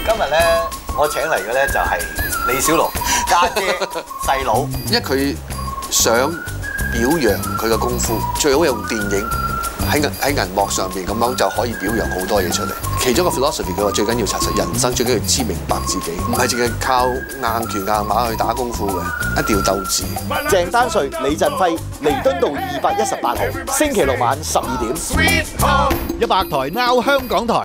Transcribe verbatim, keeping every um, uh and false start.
今日咧，我請嚟嘅咧就係李小龍家姐細佬， 因為佢想表揚佢嘅功夫，最好用電影喺銀喺銀幕上邊咁樣就可以表揚好多嘢出嚟。其中一個 philosophy 佢話最緊要查實人生，最緊要知明白自己，唔係淨係靠硬拳硬馬去打功夫嘅，一定要鬥志。 鄭丹瑞、李振輝，彌敦道二百一十八號，星期六晚十二點。 一百台 Now 香港台。